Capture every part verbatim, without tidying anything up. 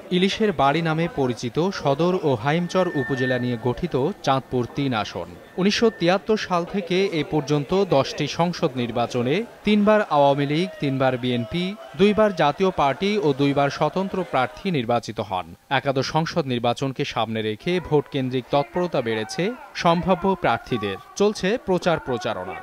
ইলিশের বাড়ি নামে পরিচিত সদর ও হাইমচর উপজেলা নিয়ে গঠিত চাঁদপুর তিন আসন। উনিশশো তিয়াত্তর সাল থেকে এ পর্যন্ত দশটি সংসদ নির্বাচনে তিনবার আওয়ামী লীগ, তিনবার বিএনপি, দুইবার জাতীয় পার্টি ও দুইবার স্বতন্ত্র প্রার্থী নির্বাচিত হন। একাদশ সংসদ নির্বাচনকে সামনে রেখে ভোট কেন্দ্রিক তৎপরতা বেড়েছে সম্ভাব্য প্রার্থীদের। চলছে প্রচার প্রচারণা।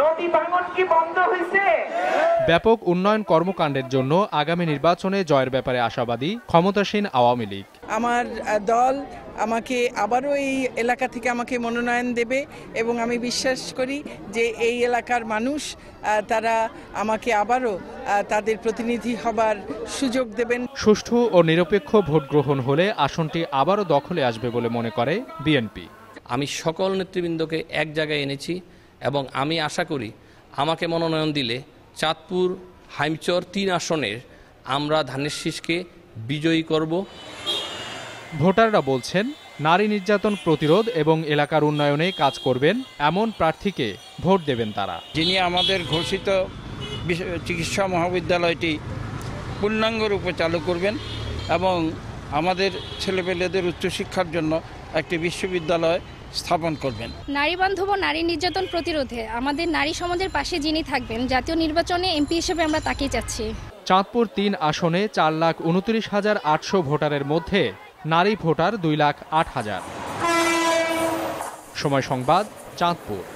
ব্যাপক উন্নয়ন কর্মকাণ্ডের জন্য আগামী নির্বাচনে জয়ের ব্যাপারে আশাবাদী ক্ষমতাসীন আওয়ামী লীগ। আমার দল আমাকে আবারও এই এলাকা থেকে আমাকে মনোনয়ন দেবে এবং আমি বিশ্বাস করি যে এই এলাকার মানুষ তারা আমাকে আবারও তাদের প্রতিনিধি হবার সুযোগ দেবেন। সুষ্ঠু ও নিরপেক্ষ ভোট গ্রহণ হলে আসনটি আবারও দখলে আসবে বলে মনে করে বিএনপি। আমি সকল নেতৃবৃন্দকে এক জায়গায় এনেছি এবং আমি আশা করি আমাকে মনোনয়ন দিলে চাঁদপুর হাইমচর তিন আসনের আমরা ধানের শীষকে বিজয়ী করব। ভোটাররা বলছেন, নারী নির্যাতন প্রতিরোধ এবং এলাকার উন্নয়নে কাজ করবেন এমন প্রার্থীকে ভোট দেবেন তারা। যিনি আমাদের ঘোষিত চিকিৎসা মহাবিদ্যালয়টি পূর্ণাঙ্গ রূপে চালু করবেন এবং আমাদের ছেলেপেলেদের উচ্চশিক্ষার জন্য একটি বিশ্ববিদ্যালয় স্থাপন করবেন। নারী বান্ধব ও নারী নির্যাতন প্রতিরোধে আমাদের নারী সমাজের পাশে যিনি থাকবেন, জাতীয় নির্বাচনে এমপি হিসেবে আমরা তাকেই চাচ্ছি। চাঁদপুর তিন আসনে চার লাখ উনত্রিশ হাজার আটশো ভোটারের মধ্যে নারী ভোটার দুই লাখ আট হাজার। সময় সংবাদ, চাঁদপুর।